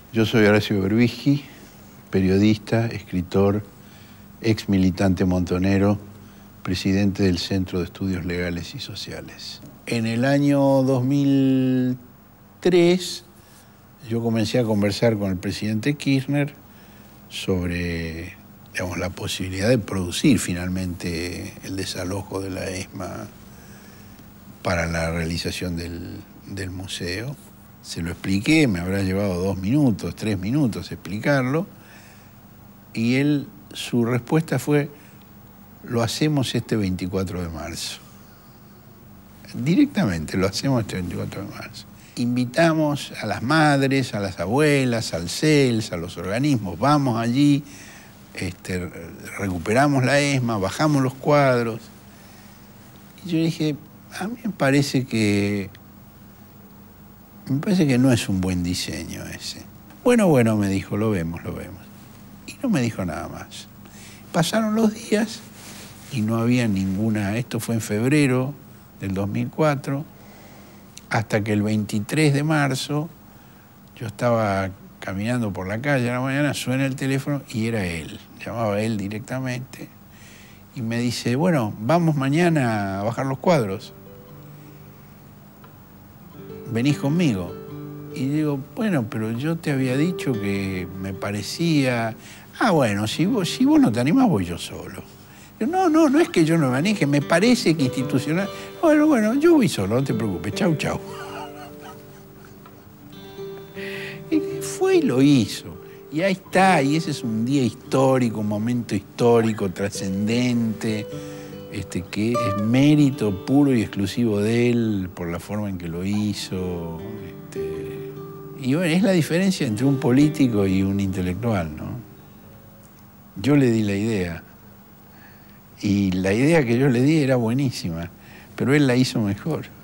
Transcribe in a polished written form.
Yo soy Horacio Berbisky, periodista, escritor, ex militante montonero, presidente del Centro de Estudios Legales y Sociales. En el año 2003 yo comencé a conversar con el presidente Kirchner sobre, digamos, la posibilidad de producir finalmente el desalojo de la ESMA para la realización del museo. Se lo expliqué, me habrá llevado 2 minutos, 3 minutos explicarlo, y su respuesta fue: lo hacemos este 24 de marzo. Directamente, lo hacemos este 24 de marzo. Invitamos a las madres, a las abuelas, al CELS, a los organismos, vamos allí, recuperamos la ESMA, bajamos los cuadros. Y yo dije, a mí me parece que no es un buen diseño ese. Bueno, me dijo, lo vemos. Y no me dijo nada más. Pasaron los días y no había ninguna. Esto fue en febrero del 2004, hasta que el 23 de marzo yo estaba caminando por la calle a la mañana, suena el teléfono y era él. Llamaba a él directamente y me dice, bueno, vamos mañana a bajar los cuadros. ¿Venís conmigo? Y digo, bueno, pero yo te había dicho que me parecía... Ah, bueno, si vos no te animás, voy yo solo. Yo, no es que yo no me anime, me parece que institucional... Bueno, yo voy solo, no te preocupes, chau. Y fue y lo hizo. Y ahí está, y ese es un día histórico, un momento histórico, trascendente, que es mérito puro y exclusivo de él por la forma en que lo hizo. Y bueno, es la diferencia entre un político y un intelectual, ¿no? Yo le di la idea, y la idea que yo le di era buenísima, pero él la hizo mejor.